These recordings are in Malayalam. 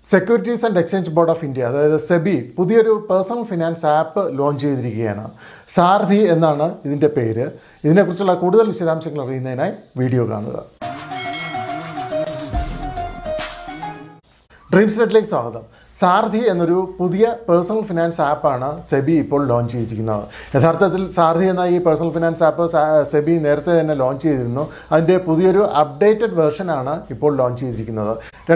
Securities and exchange board of India അതായത് സെബി പുതിയൊരു പേഴ്സണൽ ഫിനാൻസ് ആപ്പ് ലോഞ്ച് ചെയ്തിരിക്കുകയാണ്. സാരഥി എന്നാണ് ഇതിൻ്റെ പേര്. ഇതിനെക്കുറിച്ചുള്ള കൂടുതൽ വിശദാംശങ്ങൾ അറിയുന്നതിനായി വീഡിയോ കാണുക. ഡ്രീംസ് നെറ്റിലേക്ക് സ്വാഗതം. സാരഥി എന്നൊരു പുതിയ പേഴ്സണൽ ഫിനാൻസ് ആപ്പാണ് സെബി ഇപ്പോൾ ലോഞ്ച് ചെയ്തിരിക്കുന്നത്. യഥാർത്ഥത്തിൽ സാരഥി എന്ന ഈ പേഴ്സണൽ ഫിനാൻസ് ആപ്പ് സെബി നേരത്തെ തന്നെ ലോഞ്ച് ചെയ്തിരുന്നു. അതിൻ്റെ പുതിയൊരു അപ്ഡേറ്റഡ് വെർഷനാണ് ഇപ്പോൾ ലോഞ്ച് ചെയ്തിരിക്കുന്നത്.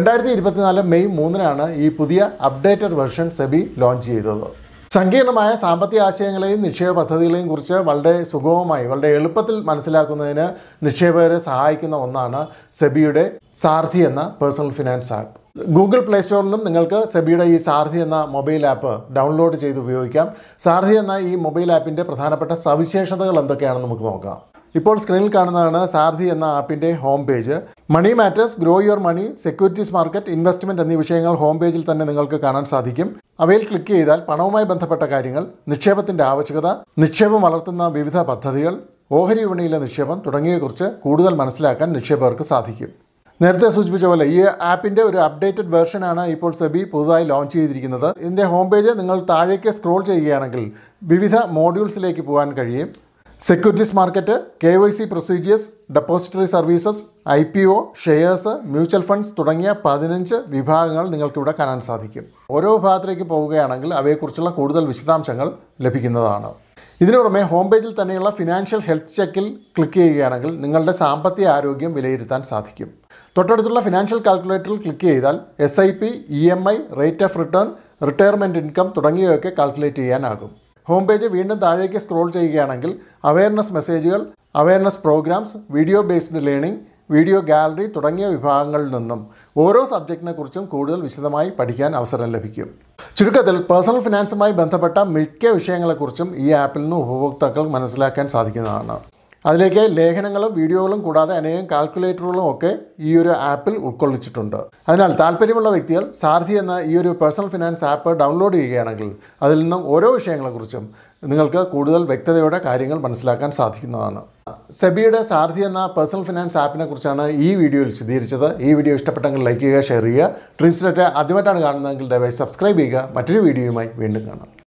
2024 മെയ് 3-നാണ് ഈ പുതിയ അപ്ഡേറ്റഡ് വെർഷൻ സെബി ലോഞ്ച് ചെയ്തത്. സങ്കീർണമായ സാമ്പത്തിക ആശയങ്ങളെയും നിക്ഷേപ പദ്ധതികളെയും കുറിച്ച് വളരെ സുഗമമായി വളരെ എളുപ്പത്തിൽ മനസ്സിലാക്കുന്നതിന് നിക്ഷേപകരെ സഹായിക്കുന്ന ഒന്നാണ് സെബിയുടെ സാരഥി എന്ന personal finance app. Google play സ്റ്റോറിലും നിങ്ങൾക്ക് സെബിയുടെ ഈ സാരഥി എന്ന മൊബൈൽ ആപ്പ് ഡൗൺലോഡ് ചെയ്ത് ഉപയോഗിക്കാം. സാരഥി എന്ന ഈ മൊബൈൽ ആപ്പിൻ്റെ പ്രധാനപ്പെട്ട സവിശേഷതകൾ എന്തൊക്കെയാണെന്ന് നമുക്ക് നോക്കാം. ഇപ്പോൾ സ്ക്രീനിൽ കാണുന്നതാണ് സാരഥി എന്ന ആപ്പിൻ്റെ home page. Money matters, grow your money, securities market, investment എന്നീ വിഷയങ്ങൾ ഹോം പേജിൽ തന്നെ നിങ്ങൾക്ക് കാണാൻ സാധിക്കും. അവയിൽ ക്ലിക്ക് ചെയ്താൽ പണവുമായി ബന്ധപ്പെട്ട കാര്യങ്ങൾ, നിക്ഷേപത്തിൻ്റെ ആവശ്യകത, നിക്ഷേപം വളർത്തുന്ന വിവിധ പദ്ധതികൾ, ഓഹരി വിപണിയിലെ നിക്ഷേപം തുടങ്ങിയവയെക്കുറിച്ച് കൂടുതൽ മനസ്സിലാക്കാൻ നിക്ഷേപകർക്ക് സാധിക്കും. നേരത്തെ സൂചിപ്പിച്ച പോലെ ഈ ആപ്പിൻ്റെ ഒരു അപ്ഡേറ്റഡ് വെർഷനാണ് ഇപ്പോൾ സെബി പുതുതായി ലോഞ്ച് ചെയ്തിരിക്കുന്നത്. ഇതിൻ്റെ ഹോം പേജ് നിങ്ങൾ താഴേക്ക് സ്ക്രോൾ ചെയ്യുകയാണെങ്കിൽ വിവിധ മോഡ്യൂൾസിലേക്ക് പോകാൻ കഴിയും. Securities market, KYC procedures, depository services, IPO, shares, mutual funds തുടങ്ങിയ 15 വിഭാഗങ്ങൾ നിങ്ങൾക്കിവിടെ കാണാൻ സാധിക്കും. ഓരോ വിഭാഗത്തിലേക്ക് പോവുകയാണെങ്കിൽ അവയെക്കുറിച്ചുള്ള കൂടുതൽ വിശദാംശങ്ങൾ ലഭിക്കുന്നതാണ്. ഇതിനു പുറമെ ഹോം പേജിൽ തന്നെയുള്ള ഫിനാൻഷ്യൽ ഹെൽത്ത് ചെക്കിൽ ക്ലിക്ക് ചെയ്യുകയാണെങ്കിൽ നിങ്ങളുടെ സാമ്പത്തിക ആരോഗ്യം വിലയിരുത്താൻ സാധിക്കും. തൊട്ടടുത്തുള്ള ഫിനാൻഷ്യൽ കാൽക്കുലേറ്ററിൽ ക്ലിക്ക് ചെയ്താൽ SIP, EMI, rate of return, retirement income തുടങ്ങിയവയൊക്കെ കാൽക്കുലേറ്റ് ചെയ്യാനാകും. ഹോം പേജ് വീണ്ടും താഴേക്ക് സ്ക്രോൾ ചെയ്യുകയാണെങ്കിൽ അവയർനെസ് മെസ്സേജുകൾ, awareness programs, video based learning, video gallery തുടങ്ങിയ വിഭാഗങ്ങളിൽ നിന്നും ഓരോ സബ്ജക്റ്റിനെ കുറിച്ചും കൂടുതൽ വിശദമായി പഠിക്കാൻ അവസരം ലഭിക്കും. ചുരുക്കത്തിൽ പേഴ്സണൽ ഫിനാൻസുമായി ബന്ധപ്പെട്ട മിക്ക വിഷയങ്ങളെക്കുറിച്ചും ഈ ആപ്പിൽ നിന്ന് ഉപഭോക്താക്കൾ മനസ്സിലാക്കാൻ സാധിക്കുന്നതാണ്. അതിലേക്ക് ലേഖനങ്ങളും വീഡിയോകളും കൂടാതെ അനേകം കാൽക്കുലേറ്ററുകളും ഒക്കെ ഈ ഒരു ആപ്പിൽ ഉൾക്കൊള്ളിച്ചിട്ടുണ്ട്. അതിനാൽ താല്പര്യമുള്ള വ്യക്തികൾ സാരഥി എന്ന ഈ ഒരു പേഴ്സണൽ ഫിനാൻസ് ആപ്പ് ഡൗൺലോഡ് ചെയ്യുകയാണെങ്കിൽ അതിൽ നിന്നും ഓരോ വിഷയങ്ങളെക്കുറിച്ചും നിങ്ങൾക്ക് കൂടുതൽ വ്യക്തതയോടെ കാര്യങ്ങൾ മനസ്സിലാക്കാൻ സാധിക്കുന്നതാണ്. സെബിയുടെ സാരഥി എന്ന പേഴ്സണൽ ഫിനാൻസ് ആപ്പിനെ കുറിച്ചാണ് ഈ വീഡിയോയിൽ വിശദീകരിച്ചത്. ഈ വീഡിയോ ഇഷ്ടപ്പെട്ടെങ്കിൽ ലൈക്ക് ചെയ്യുക, ഷെയർ ചെയ്യുക. ഡ്രീംസ് നെറ്റ് ആദ്യമായിട്ടാണ് കാണുന്നതെങ്കിൽ ദയവായി സബ്സ്ക്രൈബ് ചെയ്യുക. മറ്റൊരു വീഡിയോയുമായി വീണ്ടും കാണാം.